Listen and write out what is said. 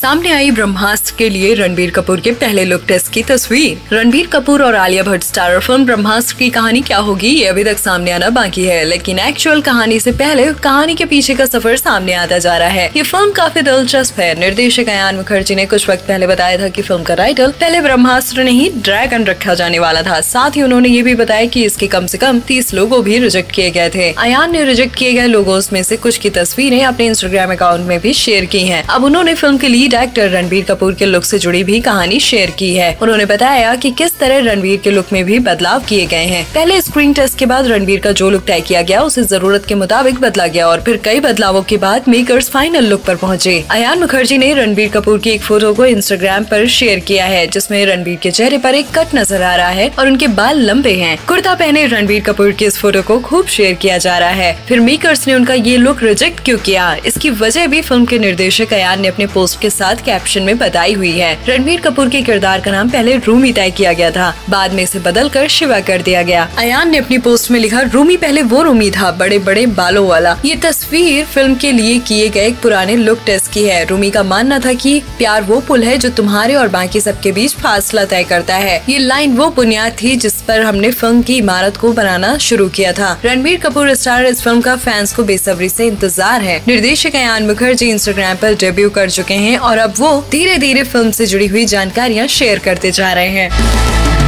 सामने आई ब्रह्मास्त्र के लिए रणबीर कपूर के पहले लुक टेस्ट की तस्वीर। रणबीर कपूर और आलिया भट्ट स्टारर फिल्म ब्रह्मास्त्र की कहानी क्या होगी ये अभी तक सामने आना बाकी है, लेकिन एक्चुअल कहानी से पहले कहानी के पीछे का सफर सामने आता जा रहा है। ये फिल्म काफी दिलचस्प है। निर्देशक अयान मुखर्जी ने कुछ वक्त पहले बताया था कि फिल्म का टाइटल पहले ब्रह्मास्त्र नहीं ड्रैगन रखा जाने वाला था। साथ ही उन्होंने ये भी बताया कि इसके कम से कम 30 लोगो भी रिजेक्ट किए गए थे। अयान ने रिजेक्ट किए गए लोगोस में से कुछ की तस्वीरें अपने इंस्टाग्राम अकाउंट में भी शेयर की हैं। अब उन्होंने फिल्म के लीड एक्टर रणबीर कपूर के लुक से जुड़ी भी कहानी शेयर की है। उन्होंने बताया कि किस तरह रणबीर के लुक में भी बदलाव किए गए हैं। पहले स्क्रीन टेस्ट के बाद रणबीर का जो लुक तय किया गया उसे जरूरत के मुताबिक बदला गया और फिर कई बदलावों के बाद मेकर्स फाइनल लुक पर पहुंचे। अयान मुखर्जी ने रणबीर कपूर की एक फोटो को इंस्टाग्राम पर शेयर किया है जिसमें रणबीर के चेहरे पर एक कट नजर आ रहा है और उनके बाल लंबे हैं। कुर्ता पहने रणबीर कपूर की इस फोटो को खूब शेयर किया जा रहा है। फिर मेकर्स ने उनका ये लुक रिजेक्ट क्यों किया, इसकी वजह भी फिल्म के निर्देशक अयान ने अपने पोस्ट के साथ कैप्शन में बताई हुई है। रणबीर कपूर के किरदार का नाम पहले रूमी तय किया गया था, बाद में इसे बदलकर शिवा कर दिया गया। अयान ने अपनी पोस्ट में लिखा, रूमी पहले वो रूमी था, बड़े बड़े बालों वाला। ये तस्वीर फिल्म के लिए किए गए एक पुराने लुक टेस्ट की है। रूमी का मानना था कि प्यार वो पुल है जो तुम्हारे और बाकी सबके बीच फासला तय करता है। ये लाइन वो बुनियाद थी जिस पर हमने फिल्म की इमारत को बनाना शुरू किया था। रणबीर कपूर स्टार इस फिल्म का फैंस को बेसब्री से इंतजार है। निर्देशक अयान मुखर्जी इंस्टाग्राम पर डेब्यू कर चुके हैं और अब वो धीरे धीरे फिल्म से जुड़ी हुई जानकारियां शेयर करते जा रहे हैं।